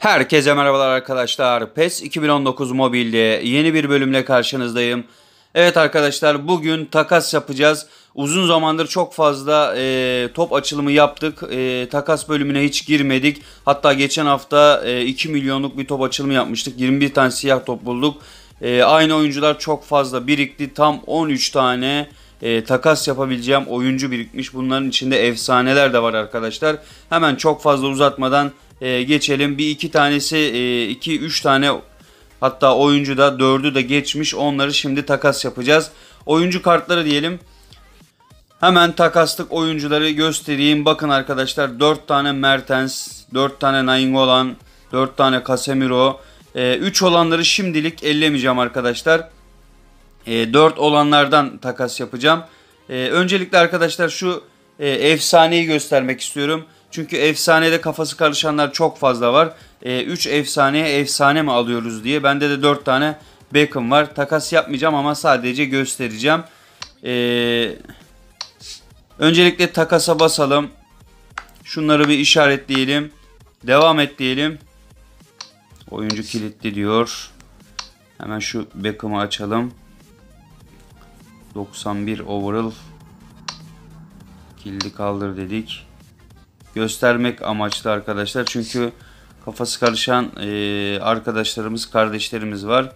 Herkese merhabalar arkadaşlar. PES 2019 Mobile'de yeni bir bölümle karşınızdayım. Evet arkadaşlar, bugün takas yapacağız. Uzun zamandır çok fazla top açılımı yaptık. Takas bölümüne hiç girmedik. Hatta geçen hafta 2 milyonluk bir top açılımı yapmıştık. 21 tane siyah top bulduk. Aynı oyuncular çok fazla birikti. Tam 13 tane takas yapabileceğim oyuncu birikmiş. Bunların içinde efsaneler de var arkadaşlar. Hemen çok fazla uzatmadan geçelim. Bir iki tanesi 2-3 tane, hatta oyuncu da 4'ü de geçmiş. Onları şimdi takas yapacağız. Oyuncu kartları diyelim. Hemen takaslık oyuncuları göstereyim. Bakın arkadaşlar, 4 tane Mertens, 4 tane Nainggolan, 4 tane Casemiro. 3 olanları şimdilik ellemeyeceğim arkadaşlar. 4 olanlardan takas yapacağım. Öncelikle arkadaşlar şu efsaneyi göstermek istiyorum. Çünkü efsanede kafası karışanlar çok fazla var. 3 efsaneye efsane mi alıyoruz diye. Bende de 4 tane Beckham var. Takas yapmayacağım ama sadece göstereceğim. Öncelikle takasa basalım. Şunları bir işaretleyelim. Devam et diyelim. Oyuncu kilitli diyor. Hemen şu Beckham'ı açalım. 91 overall. Kilidi kaldır dedik. Göstermek amaçlı arkadaşlar. Çünkü kafası karışan arkadaşlarımız, kardeşlerimiz var.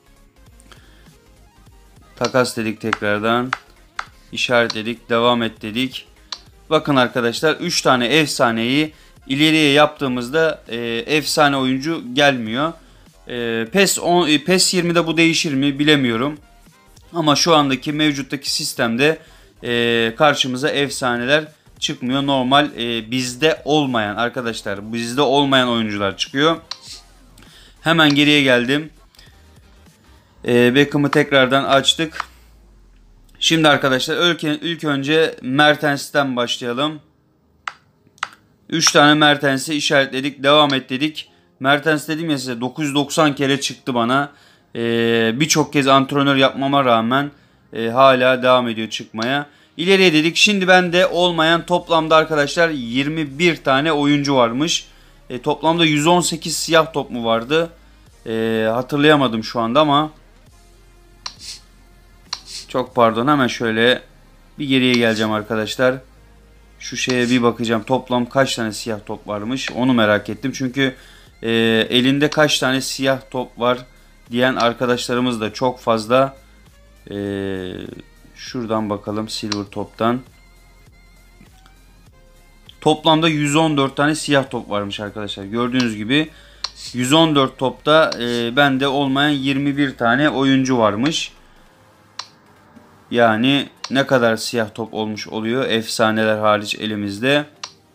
Takas dedik tekrardan. İşaretledik. Devam et dedik. Bakın arkadaşlar, 3 tane efsaneyi ileriye yaptığımızda efsane oyuncu gelmiyor. PES 20'de bu değişir mi bilemiyorum. Ama şu andaki mevcuttaki sistemde karşımıza efsaneler çıkmıyor. Normal bizde olmayan arkadaşlar, bizde olmayan oyuncular çıkıyor. Hemen geriye geldim. Beckham'ı tekrardan açtık. Şimdi arkadaşlar ilk önce Mertens'ten başlayalım. 3 tane Mertens'i işaretledik. Devam et dedik. Mertens dedim ya size, 990 kere çıktı bana. Birçok kez antrenör yapmama rağmen hala devam ediyor çıkmaya. İleriye dedik. Şimdi bende olmayan toplamda arkadaşlar 21 tane oyuncu varmış. Toplamda 118 siyah top mu vardı? Hatırlayamadım şu anda ama. Çok pardon, hemen şöyle bir geriye geleceğim arkadaşlar. Şu şeye bir bakacağım. Toplam kaç tane siyah top varmış? Onu merak ettim. Çünkü elinde kaç tane siyah top var diyen arkadaşlarımız da çok fazla. Şuradan bakalım silver toptan. Toplamda 114 tane siyah top varmış arkadaşlar. Gördüğünüz gibi 114 topta bende olmayan 21 tane oyuncu varmış. Yani ne kadar siyah top olmuş oluyor efsaneler hariç elimizde.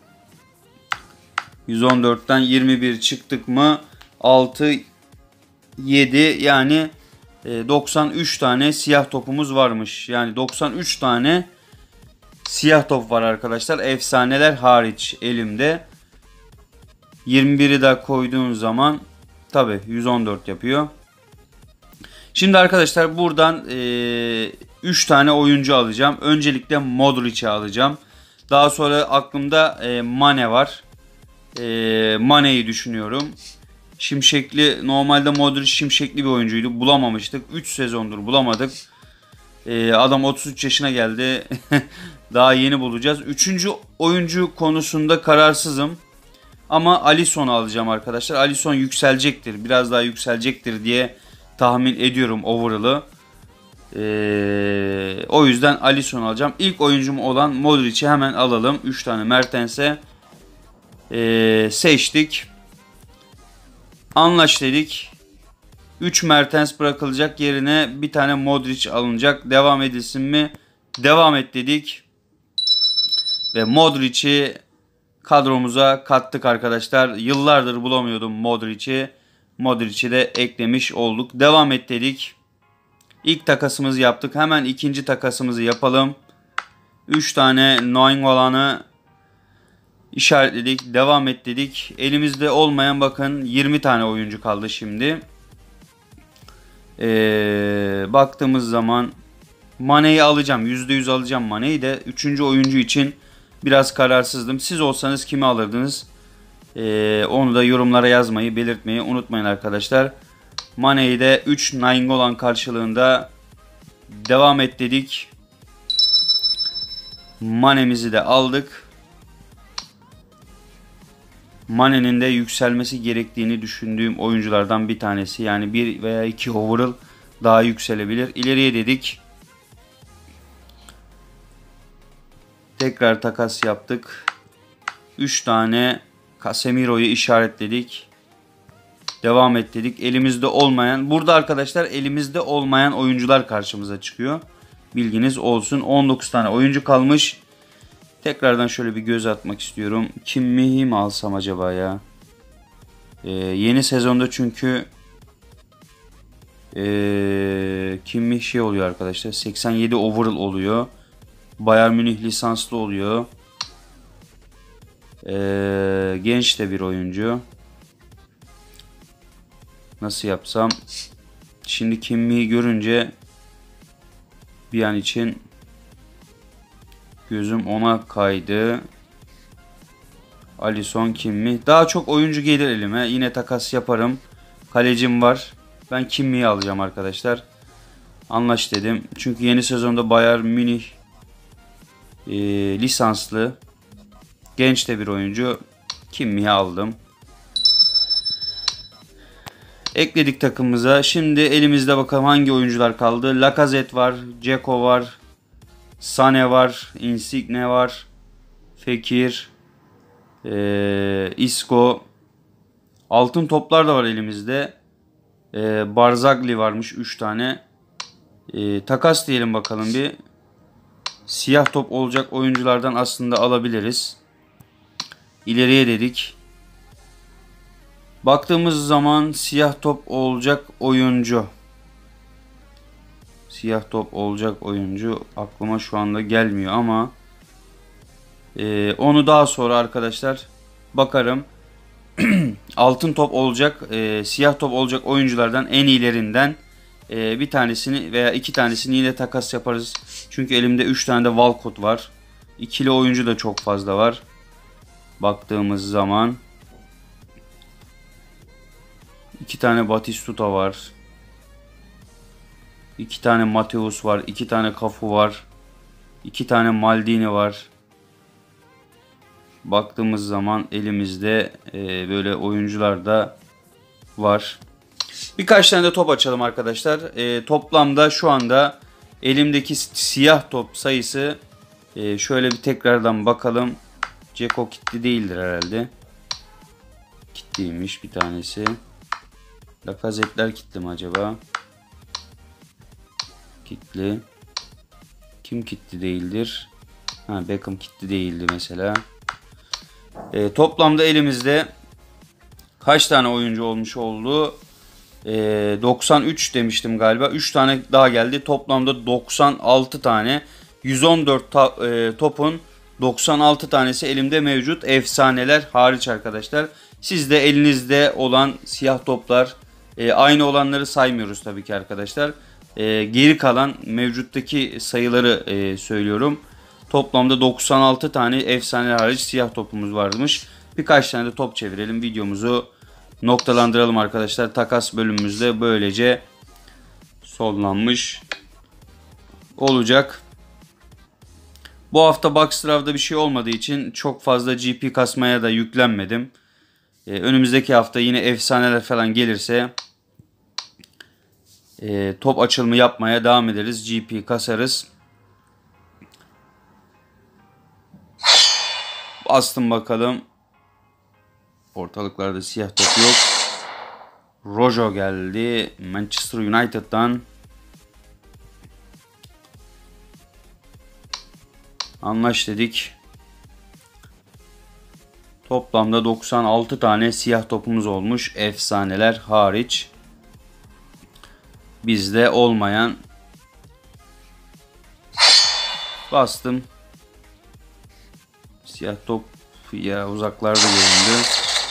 114'ten 21 çıktık mı 6, 7, yani 93 tane siyah topumuz varmış. Yani 93 tane siyah top var arkadaşlar, efsaneler hariç elimde. 21'i de koyduğun zaman tabi 114 yapıyor. Şimdi arkadaşlar buradan 3 tane oyuncu alacağım. Öncelikle Modric'i alacağım. Daha sonra aklımda Mane var. Mane'yi düşünüyorum. Şimşekli, normalde Modric şimşekli bir oyuncuydu. Bulamamıştık. 3 sezondur bulamadık. Adam 33 yaşına geldi. Daha yeni bulacağız. 3. oyuncu konusunda kararsızım. Ama Alisson'u alacağım arkadaşlar. Alisson yükselecektir. Biraz daha yükselecektir diye tahmin ediyorum overall'ı. O yüzden Alisson'u alacağım. İlk oyuncum olan Modric'i hemen alalım. 3 tane Mertens'e seçtik. Anlaş dedik. 3 Mertens bırakılacak, yerine bir tane Modric alınacak. Devam edilsin mi? Devam et dedik. Ve Modric'i kadromuza kattık arkadaşlar. Yıllardır bulamıyordum Modric'i. Modric'i de eklemiş olduk. Devam et dedik. İlk takasımızı yaptık. Hemen ikinci takasımızı yapalım. 3 tane Nainggolan'ı işaretledik. Devam et dedik. Elimizde olmayan bakın 20 tane oyuncu kaldı şimdi. Baktığımız zaman Mane'yi alacağım. %100 alacağım Mane'yi de. 3. oyuncu için biraz kararsızdım. Siz olsanız kimi alırdınız? Onu da yorumlara yazmayı, belirtmeyi unutmayın arkadaşlar. Mane'yi de 3 Nainggolan karşılığında devam et dedik. Mane'mizi de aldık. Mane'nin de yükselmesi gerektiğini düşündüğüm oyunculardan bir tanesi. Yani 1 veya 2 overall daha yükselebilir. İleriye dedik. Tekrar takas yaptık. 3 tane Casemiro'yu işaretledik. Devam et dedik. Elimizde olmayan, burada arkadaşlar elimizde olmayan oyuncular karşımıza çıkıyor. Bilginiz olsun. 19 tane oyuncu kalmış. Tekrardan şöyle bir göz atmak istiyorum. Kimmihi mi alsam acaba ya? Yeni sezonda çünkü Kimmih şey oluyor arkadaşlar. 87 overall oluyor. Bayern Münih lisanslı oluyor. Genç de bir oyuncu. Nasıl yapsam? Şimdi Kimmih'i görünce bir an için gözüm ona kaydı. Alisson, Kimmih. Daha çok oyuncu gelir elime. Yine takas yaparım. Kalecim var. Ben Kimmih'i alacağım arkadaşlar. Anlaş dedim. Çünkü yeni sezonda Bayern Münih lisanslı genç de bir oyuncu. Kimmih'i aldım. Ekledik takımımıza. Şimdi elimizde bakalım hangi oyuncular kaldı. Lacazette var. Dzeko var. Sané var. Insigne var. Fekir. Isco. Altın toplar da var elimizde. Barzagli varmış 3 tane. Takas diyelim bakalım bir. Siyah top olacak oyunculardan aslında alabiliriz. İleriye dedik. Baktığımız zaman siyah top olacak oyuncu. Siyah top olacak oyuncu aklıma şu anda gelmiyor ama onu daha sonra arkadaşlar bakarım. Altın top olacak, siyah top olacak oyunculardan en iyilerinden bir tanesini veya 2 tanesini yine takas yaparız. Çünkü elimde 3 tane de Walcott var. İkili oyuncu da çok fazla var. Baktığımız zaman 2 tane Batistuta var. 2 tane Mateus var. 2 tane Cafu var. 2 tane Maldini var. Baktığımız zaman elimizde böyle oyuncular da var. Birkaç tane de top açalım arkadaşlar. Toplamda şu anda elimdeki siyah top sayısı şöyle bir tekrardan bakalım. Dzeko kilitli değildir herhalde. Kilitliymiş bir tanesi. Lacazette'ler kilitli mi acaba? Kilitli. Kim kilitli değildir? Beckham kilitli değildi mesela. Toplamda elimizde kaç tane oyuncu olmuş oldu? 93 demiştim galiba. 3 tane daha geldi. Toplamda 96 tane. 114 topun 96 tanesi elimde mevcut. Efsaneler hariç arkadaşlar. Siz de elinizde olan siyah toplar, aynı olanları saymıyoruz tabii ki arkadaşlar. Geri kalan mevcuttaki sayıları söylüyorum. Toplamda 96 tane efsaneler hariç siyah topumuz varmış. Birkaç tane de top çevirelim. Videomuzu noktalandıralım arkadaşlar. Takas bölümümüzde böylece sonlanmış olacak. Bu hafta Boxtrav'da bir şey olmadığı için çok fazla GP kasmaya da yüklenmedim. Önümüzdeki hafta yine efsaneler falan gelirse top açılımı yapmaya devam ederiz. GP kasarız. Bastım bakalım. Ortalıklarda siyah top yok. Rojo geldi. Manchester United'dan. Anlaş dedik. Toplamda 96 tane siyah topumuz olmuş. Efsaneler hariç. Bizde olmayan. Bastım. Siyah top ya uzaklarda göründü.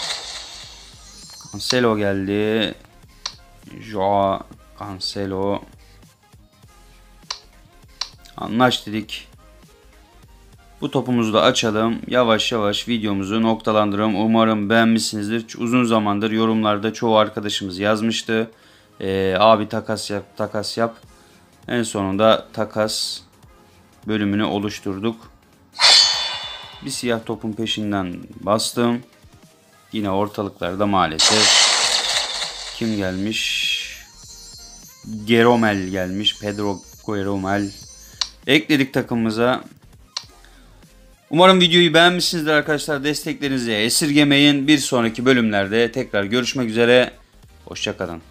Cancelo geldi. Joao Cancelo. Anlaş dedik. Bu topumuzu da açalım. Yavaş yavaş videomuzu noktalandıralım. Umarım beğenmişsinizdir. Uzun zamandır yorumlarda çoğu arkadaşımız yazmıştı. Abi takas yap, takas yap. En sonunda takas bölümünü oluşturduk. Bir siyah topun peşinden bastım. Yine ortalıklarda maalesef. Kim gelmiş? Geromel gelmiş. Pedro Geromel. Ekledik takımımıza. Umarım videoyu beğenmişsinizdir arkadaşlar. Desteklerinizi esirgemeyin. Bir sonraki bölümlerde tekrar görüşmek üzere. Hoşça kalın.